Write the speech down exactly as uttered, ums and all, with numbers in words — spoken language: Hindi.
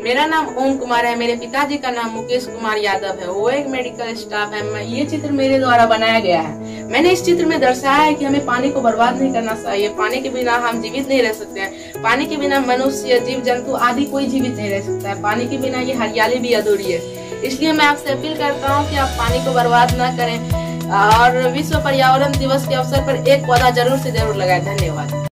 मेरा नाम ओम कुमार है। मेरे पिताजी का नाम मुकेश कुमार यादव है, वो एक मेडिकल स्टाफ है। ये चित्र मेरे द्वारा बनाया गया है। मैंने इस चित्र में दर्शाया है कि हमें पानी को बर्बाद नहीं करना चाहिए। पानी के बिना हम जीवित नहीं रह सकते हैं। पानी के बिना मनुष्य, जीव जंतु आदि कोई जीवित नहीं रह सकता है। पानी के बिना ये हरियाली भी अधूरी है। इसलिए मैं आपसे अपील करता हूँ कि आप पानी को बर्बाद न करें और विश्व पर्यावरण दिवस के अवसर पर एक पौधा जरूर से जरूर लगाएं। धन्यवाद।